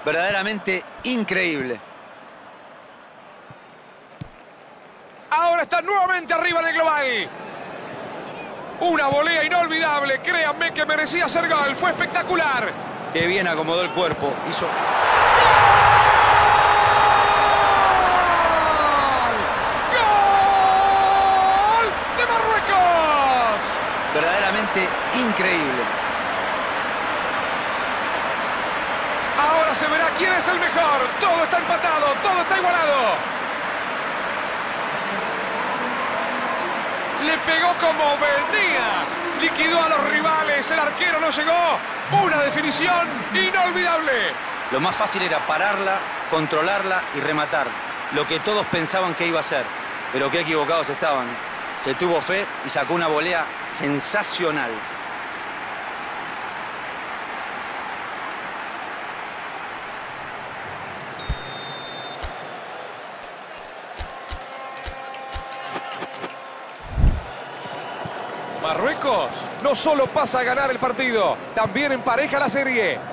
Verdaderamente increíble. Ahora está nuevamente arriba en el global. Una volea inolvidable. Créanme que merecía ser gol. Fue espectacular. Qué bien acomodó el cuerpo. Hizo... ¡Gol de Marruecos! Verdaderamente increíble. Ahora se verá quién es el mejor. Todo está empatado, todo está igualado. Le pegó como venía. Liquidó a los rivales. El arquero no llegó. Una definición inolvidable. Lo más fácil era pararla, controlarla y rematar. Lo que todos pensaban que iba a ser. Pero qué equivocados estaban. Se tuvo fe y sacó una volea sensacional. Marruecos no solo pasa a ganar el partido, también empareja la serie.